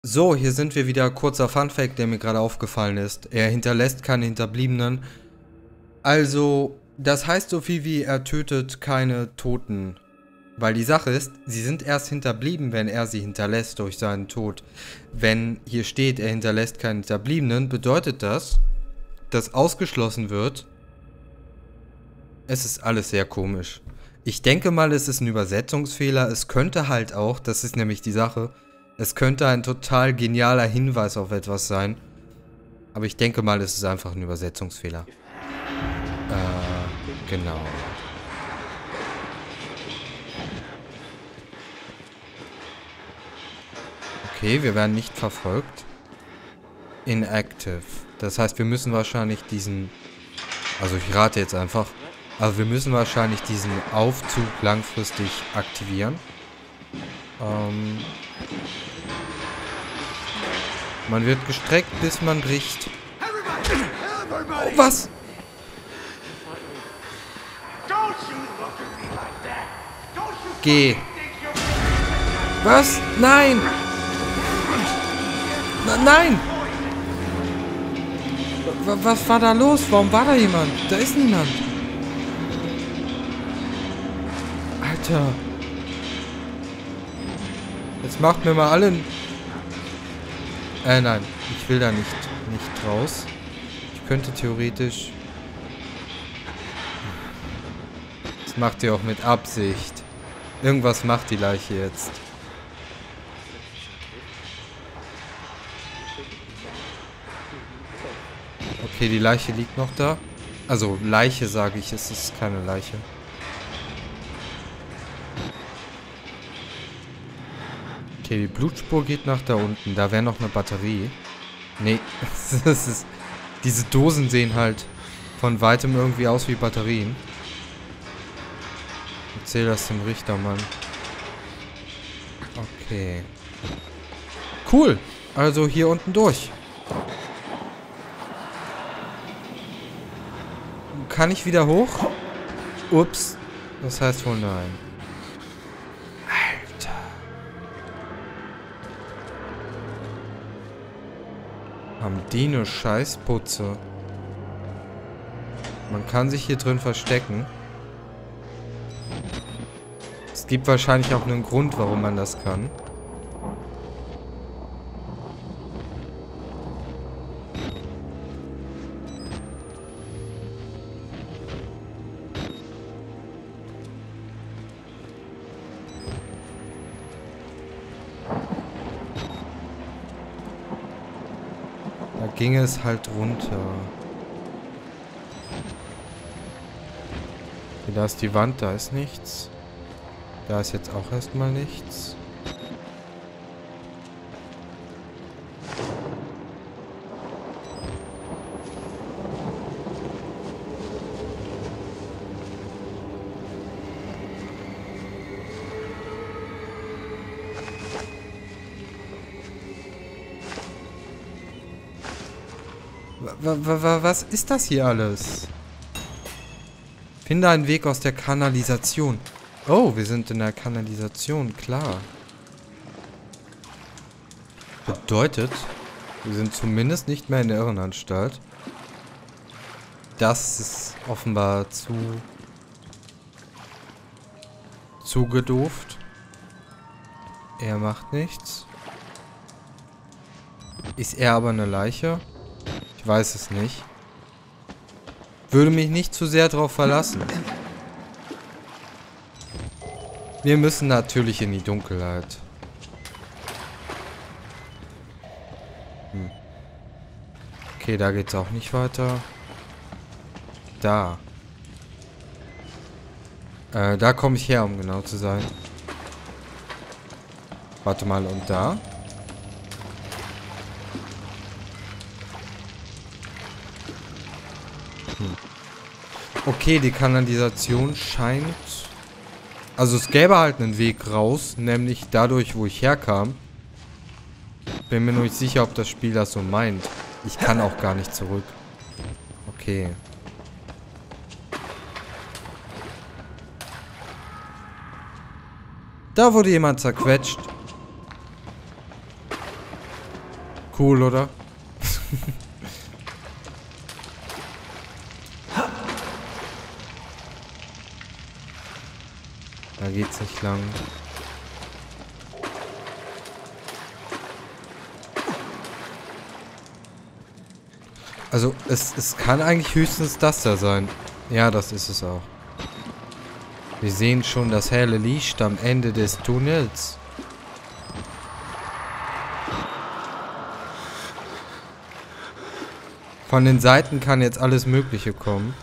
So, hier sind wir wieder. Kurzer Funfact, der mir gerade aufgefallen ist. Er hinterlässt keine Hinterbliebenen. Also, das heißt so viel wie, er tötet keine Toten. Weil die Sache ist, sie sind erst hinterblieben, wenn er sie hinterlässt durch seinen Tod. Wenn hier steht, er hinterlässt keinen Hinterbliebenen, bedeutet das, dass ausgeschlossen wird. Es ist alles sehr komisch. Ich denke mal, es ist ein Übersetzungsfehler. Es könnte halt auch, das ist nämlich die Sache, es könnte ein total genialer Hinweis auf etwas sein. Aber ich denke mal, es ist einfach ein Übersetzungsfehler. Genau. Okay, wir werden nicht verfolgt. Inactive. Das heißt, wir müssen wahrscheinlich diesen... Also ich rate jetzt einfach. Aber wir müssen wahrscheinlich diesen Aufzug langfristig aktivieren. Man wird gestreckt, bis man bricht. Oh, was? Geh. Was? Nein! Nein! Was war da los? Warum war da jemand? Da ist niemand. Alter. Jetzt macht mir mal allen... nein. Ich will da nicht raus. Ich könnte theoretisch... Das macht ihr auch mit Absicht. Irgendwas macht die Leiche jetzt. Okay, die Leiche liegt noch da. Also, Leiche sage ich, es ist keine Leiche. Okay, die Blutspur geht nach da unten. Da wäre noch eine Batterie. Nee, das ist... Diese Dosen sehen halt von weitem irgendwie aus wie Batterien. Erzähl das dem Richter, Mann. Okay. Cool. Also hier unten durch. Kann ich wieder hoch? Ups. Das heißt wohl nein. Alter. Haben die eine Scheißputze. Man kann sich hier drin verstecken. Es gibt wahrscheinlich auch einen Grund, warum man das kann. Da ging es halt runter. Okay, da ist die Wand, da ist nichts. Da ist jetzt auch erstmal nichts. Was ist das hier alles? Finde einen Weg aus der Kanalisation. Oh, wir sind in der Kanalisation, klar. Bedeutet, wir sind zumindest nicht mehr in der Irrenanstalt. Das ist offenbar zu gedooft. Er macht nichts. Ist er aber eine Leiche? Ich weiß es nicht. Würde mich nicht zu sehr darauf verlassen. Wir müssen natürlich in die Dunkelheit. Okay, da geht's auch nicht weiter. Da. Da komme ich her, um genau zu sein. Warte mal, und da? Okay, die Kanalisation scheint... Also es gäbe halt einen Weg raus, nämlich dadurch, wo ich herkam. Bin mir nur nicht sicher, ob das Spiel das so meint. Ich kann auch gar nicht zurück. Okay. Da wurde jemand zerquetscht. Cool, oder? Da geht's nicht lang. Also, es kann eigentlich höchstens das da sein. Ja, das ist es auch. Wir sehen schon das helle Licht am Ende des Tunnels. Von den Seiten kann jetzt alles Mögliche kommen.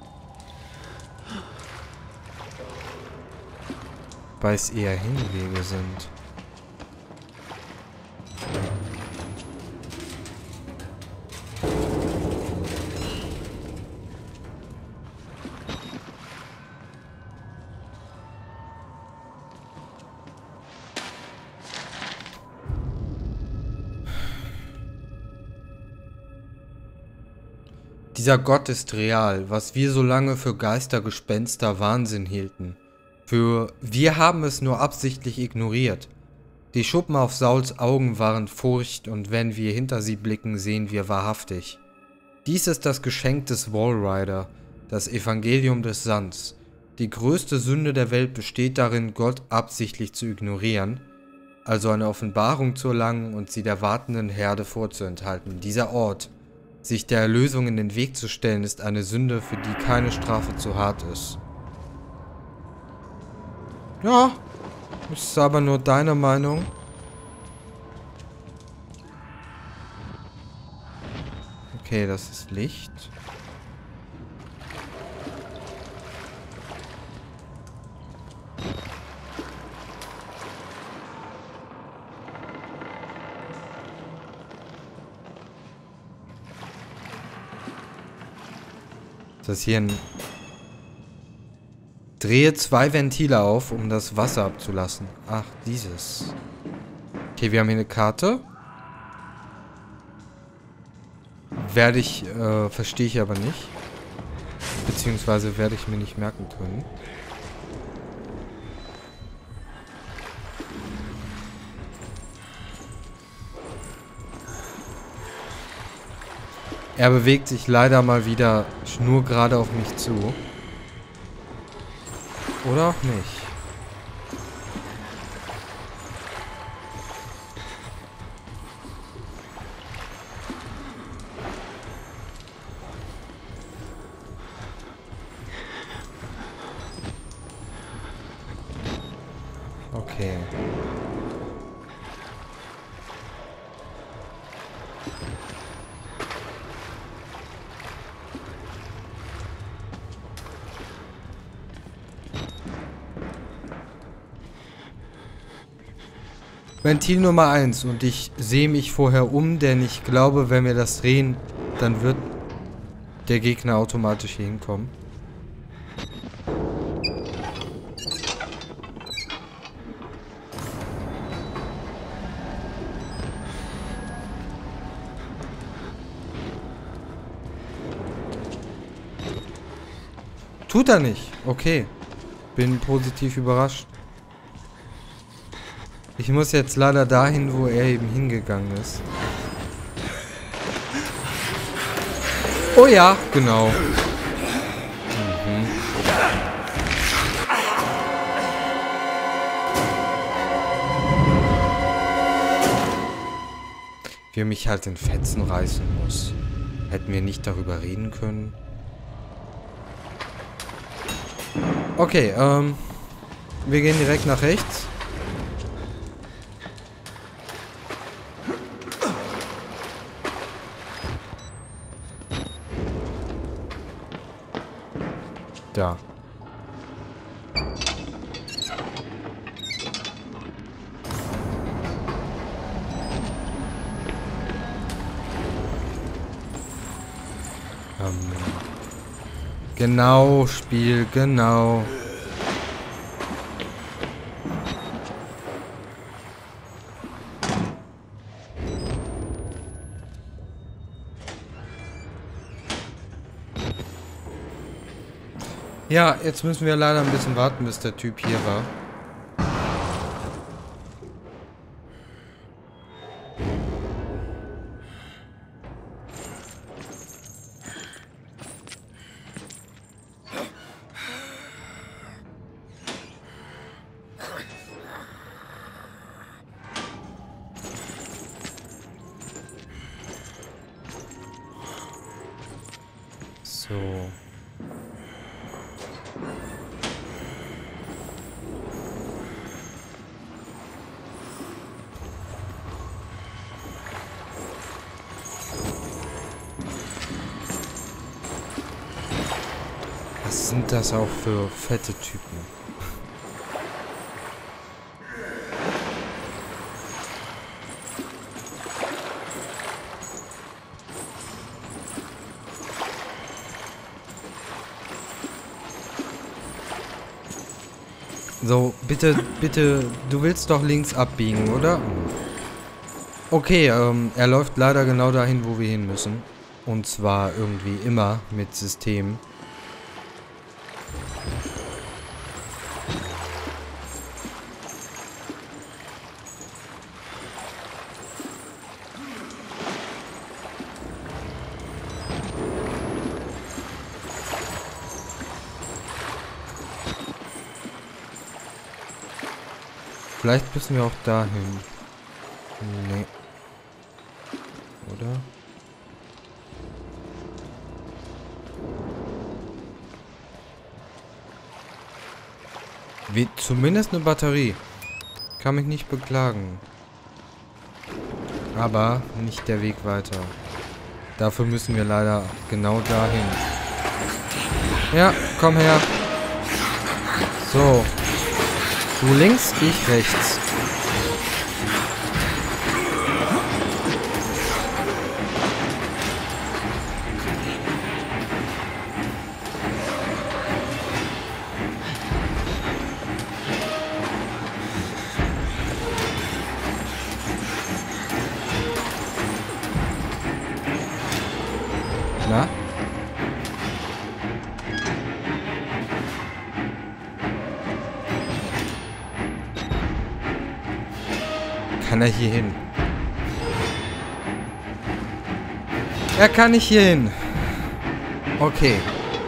Weil es eher Hinwege sind. Dieser Gott ist real, was wir so lange für Geister, Gespenster, Wahnsinn hielten. Wir haben es nur absichtlich ignoriert. Die Schuppen auf Sauls Augen waren Furcht und wenn wir hinter sie blicken, sehen wir wahrhaftig. Dies ist das Geschenk des Walrider, das Evangelium des Sands. Die größte Sünde der Welt besteht darin, Gott absichtlich zu ignorieren, also eine Offenbarung zu erlangen und sie der wartenden Herde vorzuenthalten. Dieser Ort, sich der Erlösung in den Weg zu stellen, ist eine Sünde, für die keine Strafe zu hart ist. Ja, ist aber nur deine Meinung. Okay, das ist Licht. Das hier ein... Drehe 2 Ventile auf, um das Wasser abzulassen. Ach, dieses. Okay, wir haben hier eine Karte. Verstehe ich aber nicht. Beziehungsweise werde ich mir nicht merken können. Er bewegt sich leider mal wieder schnurgerade auf mich zu. Oder auch nicht. Okay. Ventil Nummer 1 und ich sehe mich vorher um, denn ich glaube, wenn wir das drehen, dann wird der Gegner automatisch hier hinkommen. Tut er nicht. Okay. Bin positiv überrascht. Ich muss jetzt leider dahin, wo er eben hingegangen ist. Oh ja, genau. Wie er mich halt in Fetzen reißen muss. Hätten wir nicht darüber reden können. Okay, wir gehen direkt nach rechts. Da. Genau, Spiel, genau. Ja, jetzt müssen wir leider ein bisschen warten, bis der Typ hier war. So. Was sind das auch für fette Typen? So, bitte, bitte, du willst doch links abbiegen, oder? Okay, er läuft leider genau dahin, wo wir hin müssen. Und zwar irgendwie immer mit System. Vielleicht müssen wir auch dahin. Nee. Oder? Wie, zumindest eine Batterie. Kann mich nicht beklagen. Aber nicht der Weg weiter. Dafür müssen wir leider genau dahin. Ja, komm her. So. Du links, ich rechts. Na? Kann er hier hin? Er kann nicht hier hin. Okay.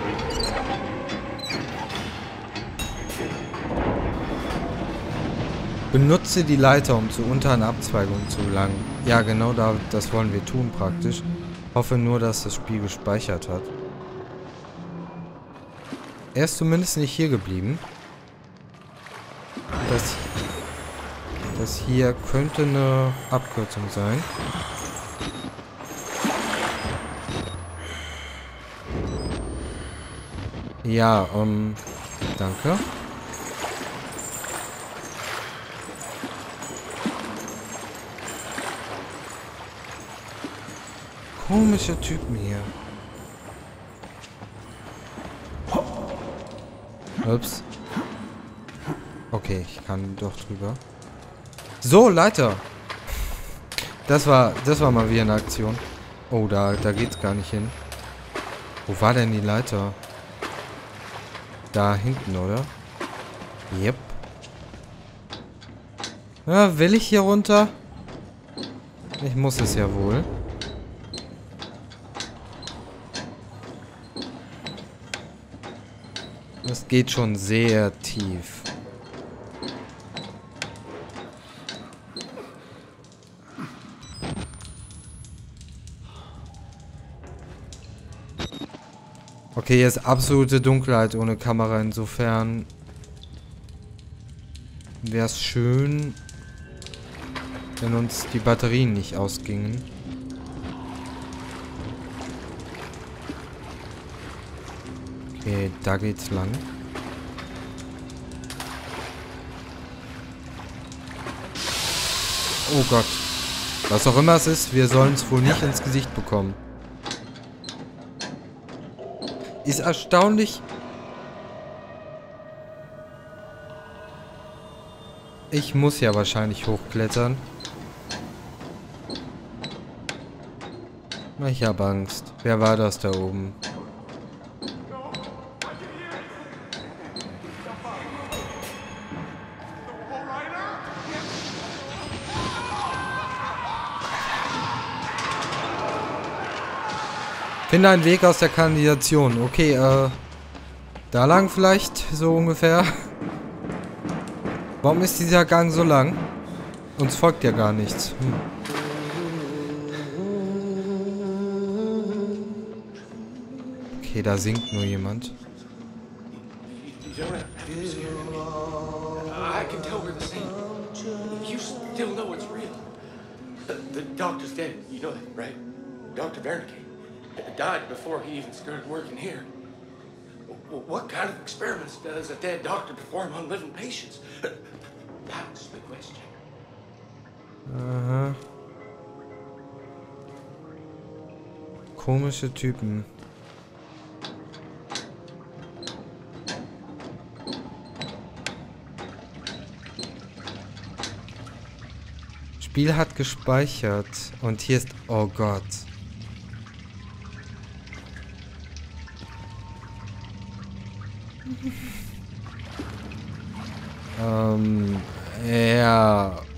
Benutze die Leiter, um zur unteren Abzweigung zu gelangen. Ja, genau das wollen wir tun praktisch. Hoffe nur, dass das Spiel gespeichert hat. Er ist zumindest nicht hier geblieben. Das hier könnte eine Abkürzung sein. Ja, danke. Komische Typen hier. Ups. Okay, ich kann doch drüber. So, Leiter. Das war mal wieder eine Aktion. Oh, da geht's gar nicht hin. Wo war denn die Leiter? Da hinten, oder? Yep. Ja, will ich hier runter? Ich muss es ja wohl. Das geht schon sehr tief. Okay, hier ist absolute Dunkelheit ohne Kamera. Insofern wäre es schön, wenn uns die Batterien nicht ausgingen. Okay, da geht's lang. Oh Gott. Was auch immer es ist, wir sollen es wohl nicht ins Gesicht bekommen. Ist erstaunlich. Ich muss ja wahrscheinlich hochklettern. Ich habe Angst. Wer war das da oben? Finde einen Weg aus der Kanalisation. Okay, da lang vielleicht, so ungefähr. Warum ist dieser Gang so lang? Uns folgt ja gar nichts. Okay, da singt nur jemand. You don't have to be scared of me. I can tell we're the same. You still know it's real. The doctor's dead. You know that, right? Dr. Wernicke died before he even started working here. What kind of experiments does a dead doctor perform on living patients? That's the question. Aha. Komische Typen. Spiel hat gespeichert. Und hier ist... Oh Gott. Ja...